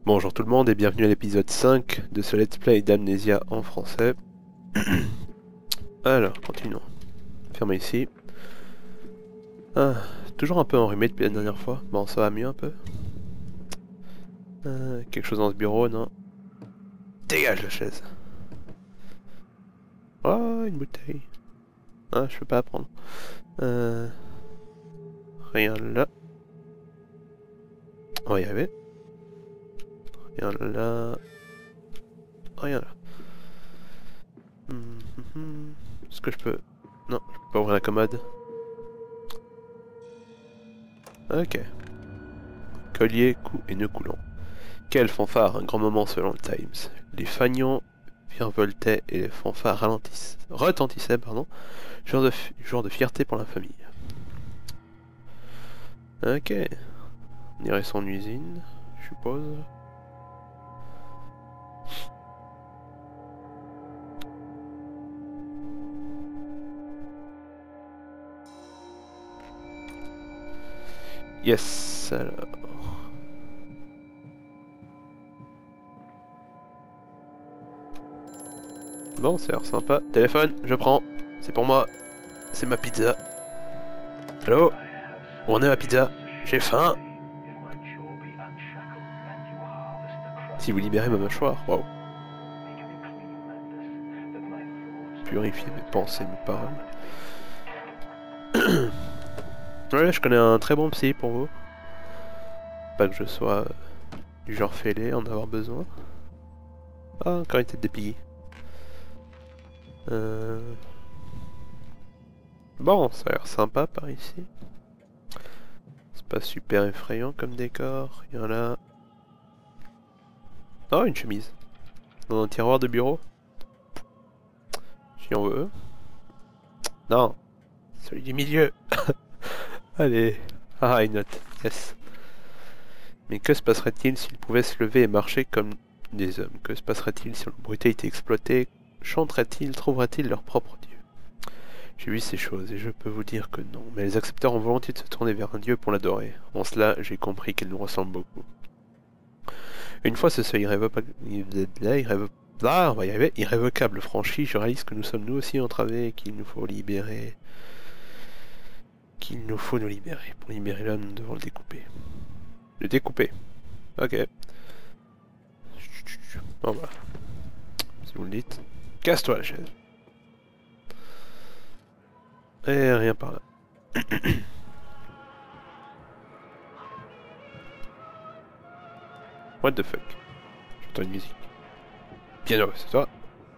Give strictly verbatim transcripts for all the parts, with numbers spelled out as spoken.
Bonjour tout le monde et bienvenue à l'épisode cinq de ce let's play d'Amnesia en français. Alors, continuons. Fermez ici. Ah, toujours un peu enrhumé depuis la dernière fois. Bon, ça va mieux un peu. Euh, quelque chose dans ce bureau, non? Dégage la chaise. Oh, une bouteille. Ah, je peux pas prendre. Euh, rien là. On va y arriver. Rien là. Rien là. Hum, hum, hum. Est-ce que je peux... Non, je peux pas ouvrir la commode. Ok. Collier, cou et nœud coulant. Quel fanfare, un grand moment selon le Times. Les fanions virevoltaient et les fanfares ralentissent, retentissaient, pardon, jour de, jour de fierté pour la famille. Ok, on dirait son usine, je suppose. Yes, alors... Bon, ça a l'air sympa. Téléphone, je prends. C'est pour moi. C'est ma pizza. Allô? Où en est ma pizza? J'ai faim. Si vous libérez ma mâchoire, waouh. Purifier mes pensées, mes paroles. Ouais, je connais un très bon psy pour vous. Pas que je sois euh, du genre fêlé, en avoir besoin. Ah, encore une tête de piggy. Euh... Bon, ça a l'air sympa par ici. C'est pas super effrayant comme décor. Il y en a... Oh, une chemise. Dans un tiroir de bureau. Si on veut. Non. Celui du milieu. Allez. Ah, une note. Yes. Mais que se passerait-il s'ils pouvaient se lever et marcher comme des hommes? Que se passerait-il si leur brutalité était exploitée? Chanteraient-ils, trouveraient-ils leur propre Dieu? J'ai vu ces choses et je peux vous dire que non, mais les accepteurs ont volontiers de se tourner vers un Dieu pour l'adorer. En cela, j'ai compris qu'ils nous ressemblent beaucoup. Une fois ce seuil irrévocable, ah, on va y arriver, irrévocable franchi, je réalise que nous sommes nous aussi entravés et qu'il nous faut libérer... Qu'il nous faut nous libérer. Pour libérer l'homme, nous devons le découper. Le découper. Ok. Bon bah. Si vous le dites. Casse-toi la chaise. Et rien par là. What the fuck? J'entends une musique. Piano, c'est toi?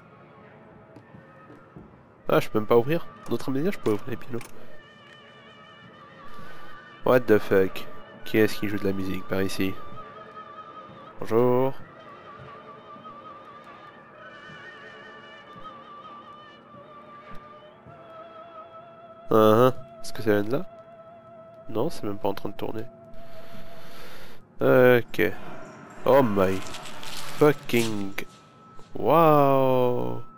Ah, je peux même pas ouvrir? Notre média, je peux ouvrir les pianos. What the fuck? Qui est-ce qui joue de la musique par ici? Bonjour. Uh -huh. Est-ce que ça vient de là? Non, c'est même pas en train de tourner. Ok. Oh my fucking... Wow.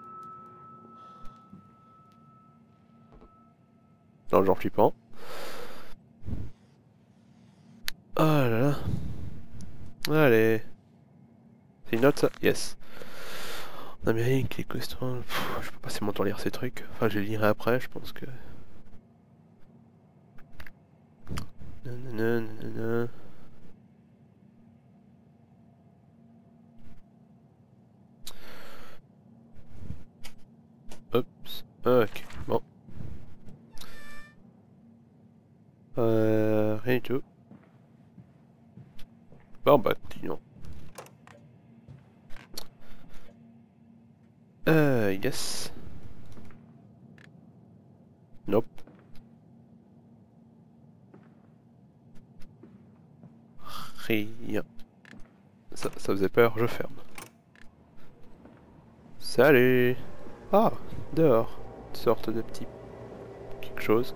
Non, genre flippant. Oh là là. Allez. C'est une note ça? Yes. En Amérique, les questions... Pff, je peux passer mon temps à lire ces trucs. Enfin, je les lirai après, je pense que... Nanana, nanana. Oups. Ok, bon. Euh... Rien du tout. Bon bah, continuons. Euh, yes. Nope. Rien. Ça, ça faisait peur, je ferme. Salut. Ah, dehors. Une sorte de petit... quelque chose.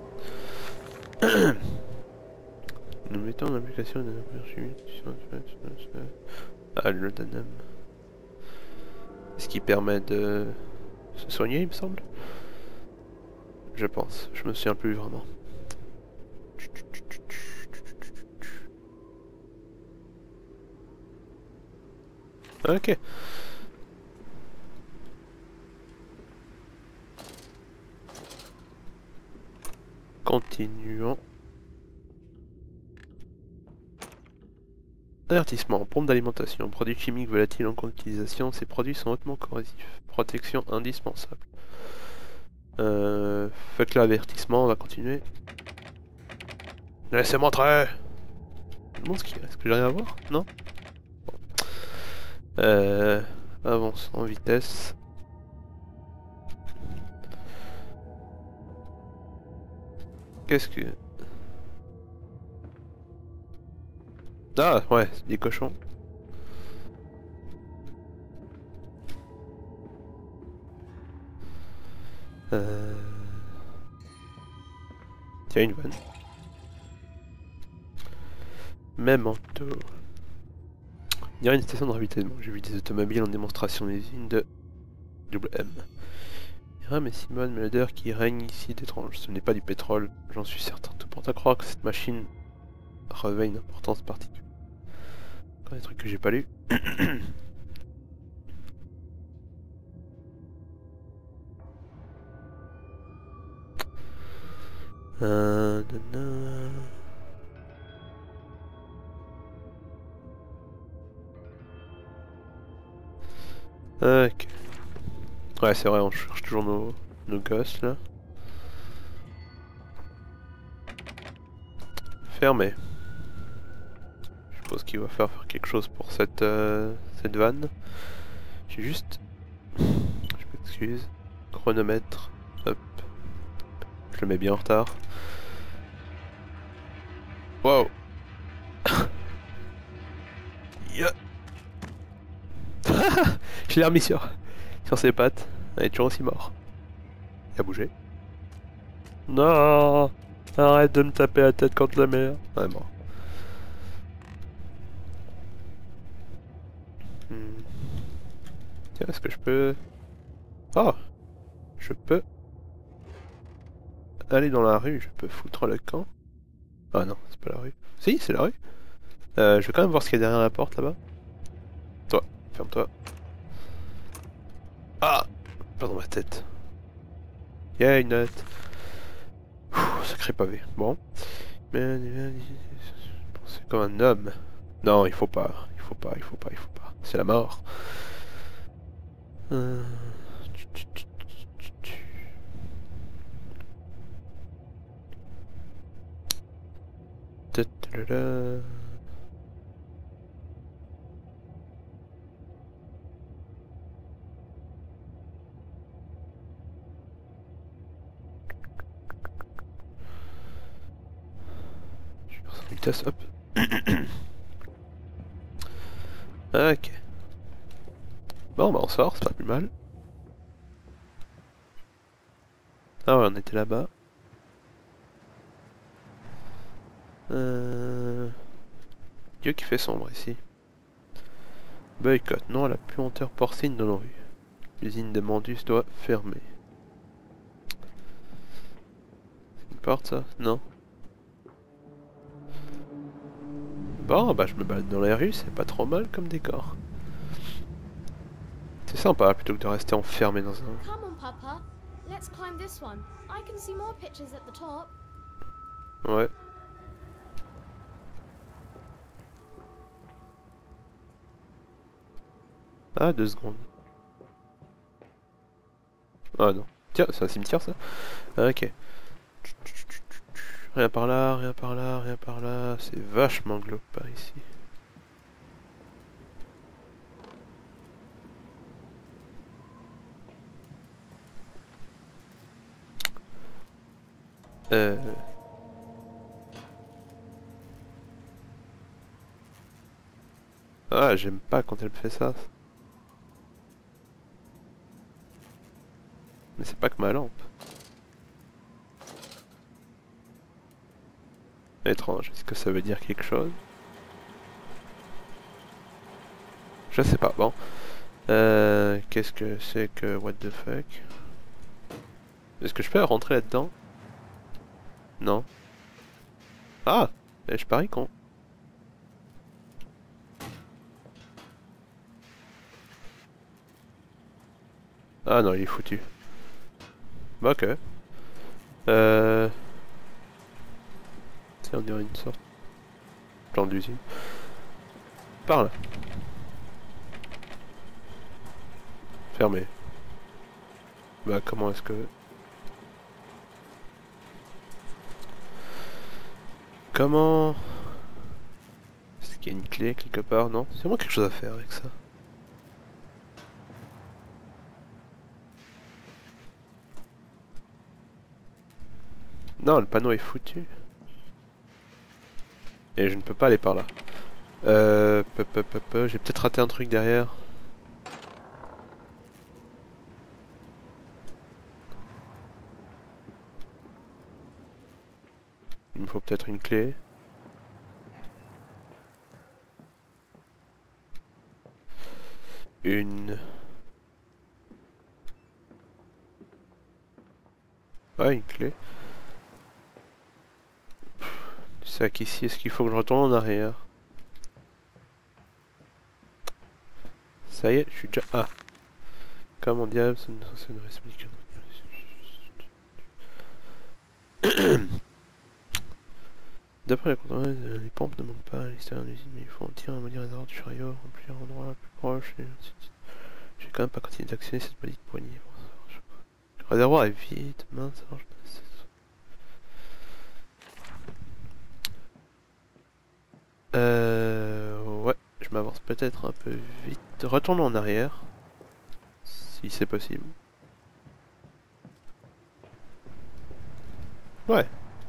Nous mettons en application de Ah, le laudanum. Ce qui permet de se soigner, il me semble. Je pense. Je me souviens plus vraiment. Ok. Continuons. Avertissement, pompe d'alimentation, produits chimiques volatiles en cours d'utilisation, ces produits sont hautement corrosifs. Protection indispensable. Euh, fuck l'avertissement, on va continuer. Laissez-moi entrer. Bon, est-ce que j'ai rien à voir? Non bon. Euh, avance en vitesse. Qu'est-ce que... Ah, ouais, c'est des cochons. Euh... Tiens, une vanne. Même en taux. Il y a une station de ravitaillement. J'ai vu des automobiles en démonstration d'usine de double M. Hiram et Simone, mais l'odeur qui règne ici est étrange. Ce n'est pas du pétrole, j'en suis certain. Tout porte à croire que cette machine revêt une importance particulière. Encore des trucs que j'ai pas lus. euh, nanana. Ok. Ouais, c'est vrai, on cherche toujours nos, nos gosses là. Fermé. Je suppose qu'il va falloir faire quelque chose pour cette, euh, cette vanne. J'ai juste... Je m'excuse. Chronomètre. Hop. Je le mets bien en retard. Wow. Yeah. Je l'ai remis sur, sur ses pattes. Elle est toujours aussi mort. Il a bougé. Non. Arrête de me taper la tête contre la mer. Ouais, mort. Hmm. Tiens, est-ce que je peux... Oh. Je peux... aller dans la rue, je peux foutre le camp. Ah non, c'est pas la rue. Si, c'est la rue. Euh, je vais quand même voir ce qu'il y a derrière la porte là-bas. Toi, ferme-toi. Ah! Pas dans ma tête. Y'a une note. Ouh, sacré pavé. Bon. Mais... c'est comme un homme. Non, il faut pas. Il faut pas, il faut pas, il faut pas. C'est la mort. Euh... Ta-ta-la-la. Je vais faire ça en vitesse, hop. Ok. Bon, bah on sort, c'est pas plus mal. Ah ouais, on était là-bas. Euh... Dieu qui fait sombre ici. Boycott, non à la puanteur porcine dans nos rues. L'usine de Mandus doit fermer. C'est une porte ça? Non. Bon, bah je me balade dans les rues, c'est pas trop mal comme décor. C'est sympa plutôt que de rester enfermé dans un... Come on, Papa. Let's climb this one. I can see more pictures at the top. Ouais. Ah, deux secondes. Ah non. Tiens, c'est un cimetière ça? Ah, ok. Rien par là, rien par là, rien par là. C'est vachement glauque par ici. Euh... Ah, j'aime pas quand elle fait ça. Mais c'est pas que ma lampe. Étrange, est-ce que ça veut dire quelque chose? Je sais pas, bon. Euh, Qu'est-ce que c'est que what the fuck? Est-ce que je peux rentrer là-dedans? Non. Ah! Je parie con. Ah non, il est foutu. Bah ok. Euh... C'est on dirait une sorte. Plan d'usine. Par là. Fermé. Bah comment est-ce que... Comment... Est-ce qu'il y a une clé quelque part? Non? C'est vraiment quelque chose à faire avec ça. Non, le panneau est foutu. Et je ne peux pas aller par là. Euh... Peu, peu, peu, peu. J'ai peut-être raté un truc derrière. Il me faut peut-être une clé. Une... Ouais, une clé. C'est qu'ici, est-ce qu'il faut que je retourne en arrière? Ça y est, je suis déjà... Ah. Comment diable, c'est une censée ne explique. D'après la contrôle, les pompes ne manquent pas à l'extérieur de l'usine, mais il faut en tirer un maudit réservoir du chariot, remplir l'endroit plus proche, et ainsi de suite. Je vais quand même pas continuer d'actionner cette maudite poignée. Le réservoir est vide, mince, alors je passe. Euh... Ouais, je m'avance peut-être un peu vite. Retournons en arrière, si c'est possible. Ouais.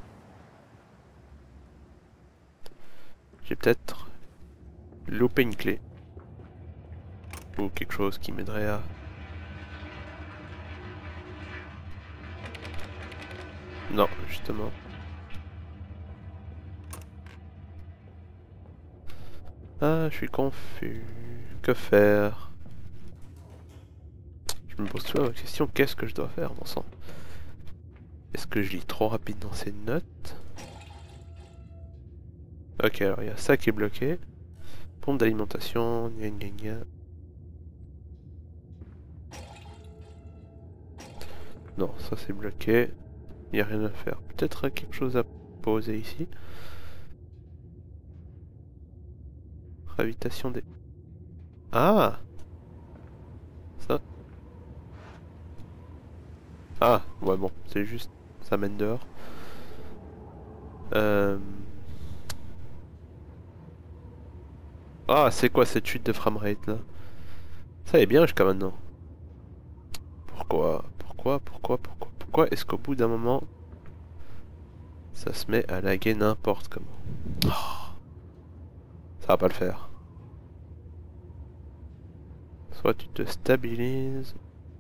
J'ai peut-être loupé une clé. Ou quelque chose qui m'aiderait à... Non, justement. Ah, je suis confus. Que faire? Je me pose toujours la question, qu'est-ce que je dois faire, mon sang? Est-ce que je lis trop rapide dans ces notes? Ok, alors il y a ça qui est bloqué. Pompe d'alimentation, gna gna gna. Non, ça c'est bloqué. Il n'y a rien à faire. Peut-être quelque chose à poser ici. Gravitation des... Ah! Ça. Ah, ouais bon, c'est juste... Ça mène dehors. Euh... Ah, c'est quoi cette chute de framerate là? Ça est bien jusqu'à maintenant. Pourquoi? Pourquoi? Pourquoi? Pourquoi? Pourquoi est-ce qu'au bout d'un moment... Ça se met à laguer n'importe comment? Oh, ça va pas le faire. Soit tu te stabilises...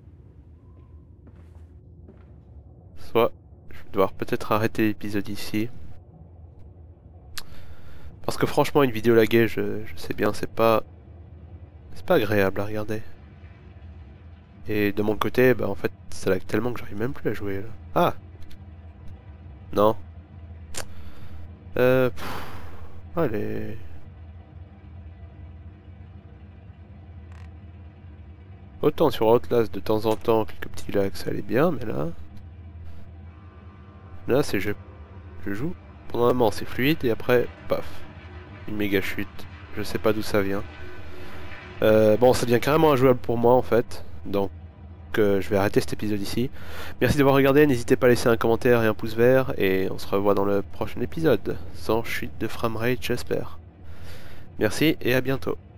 Soit je vais devoir peut-être arrêter l'épisode ici. Parce que franchement une vidéo laguée, je, je sais bien, c'est pas... C'est pas agréable à regarder. Et de mon côté, bah en fait, ça lag tellement que j'arrive même plus à jouer là. Ah! Non. Euh... Pff, allez... Autant sur Outlast de temps en temps, quelques petits lags, ça allait bien, mais là... Là, c'est je... je joue. Pendant un moment, c'est fluide, et après, paf. Une méga chute. Je sais pas d'où ça vient. Euh, bon, ça devient carrément injouable pour moi, en fait. Donc, euh, je vais arrêter cet épisode ici. Merci d'avoir regardé, n'hésitez pas à laisser un commentaire et un pouce vert, et on se revoit dans le prochain épisode. Sans chute de framerate, j'espère. Merci, et à bientôt.